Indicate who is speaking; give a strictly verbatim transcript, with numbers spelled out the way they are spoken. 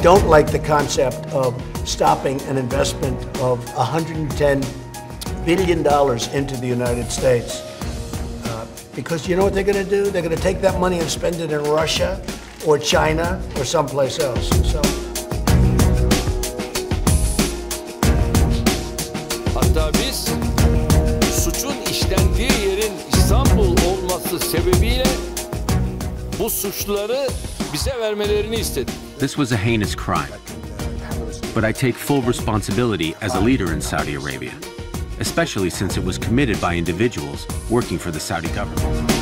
Speaker 1: don't like the concept of stopping an investment of one hundred ten billion dollars into the United States. Uh, because you know what they're going to do? They're going to take that money and spend it in Russia or China or someplace else. So.
Speaker 2: Hatta biz suçun işlendiği yerin İstanbul olması sebebiyle bu suçluları bize vermelerini istedik.
Speaker 3: This was a heinous crime, but I take full responsibility as a leader in Saudi Arabia, especially since it was committed by individuals working for the Saudi government.